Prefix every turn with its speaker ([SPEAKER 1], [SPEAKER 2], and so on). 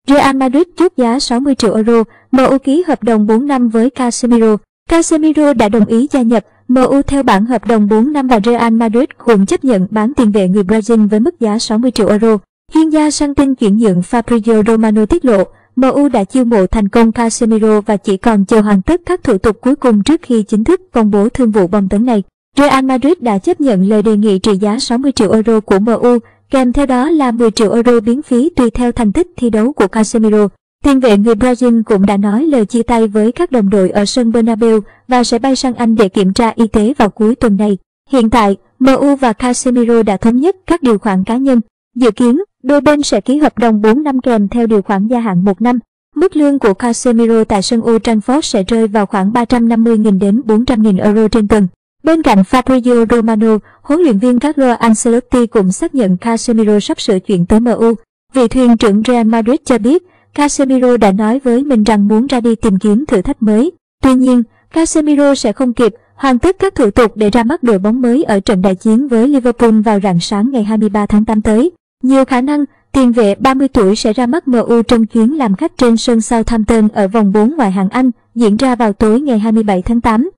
[SPEAKER 1] Real Madrid chốt giá 60 triệu euro, MU ký hợp đồng 4 năm với Casemiro. Casemiro đã đồng ý gia nhập MU theo bản hợp đồng 4 năm và Real Madrid cũng chấp nhận bán tiền vệ người Brazil với mức giá 60 triệu euro. Chuyên gia săn tin chuyển nhượng Fabrizio Romano tiết lộ, MU đã chiêu mộ thành công Casemiro và chỉ còn chờ hoàn tất các thủ tục cuối cùng trước khi chính thức công bố thương vụ bom tấn này. Real Madrid đã chấp nhận lời đề nghị trị giá 60 triệu euro của MU, kèm theo đó là 10 triệu euro biến phí tùy theo thành tích thi đấu của Casemiro. Tiền vệ người Brazil cũng đã nói lời chia tay với các đồng đội ở sân Bernabeu và sẽ bay sang Anh để kiểm tra y tế vào cuối tuần này. Hiện tại, MU và Casemiro đã thống nhất các điều khoản cá nhân. Dự kiến, đôi bên sẽ ký hợp đồng 4 năm kèm theo điều khoản gia hạn 1 năm. Mức lương của Casemiro tại sân Old Trafford sẽ rơi vào khoảng 350.000 đến 400.000 euro trên tuần. Bên cạnh Fabrizio Romano, huấn luyện viên Carlo Ancelotti cũng xác nhận Casemiro sắp sửa chuyển tới MU. Vị thuyền trưởng Real Madrid cho biết, Casemiro đã nói với mình rằng muốn ra đi tìm kiếm thử thách mới. Tuy nhiên, Casemiro sẽ không kịp hoàn tất các thủ tục để ra mắt đội bóng mới ở trận đại chiến với Liverpool vào rạng sáng ngày 23 tháng 8 tới. Nhiều khả năng, tiền vệ 30 tuổi sẽ ra mắt MU trong chuyến làm khách trên sân Southampton ở vòng 4 ngoại hạng Anh, diễn ra vào tối ngày 27 tháng 8.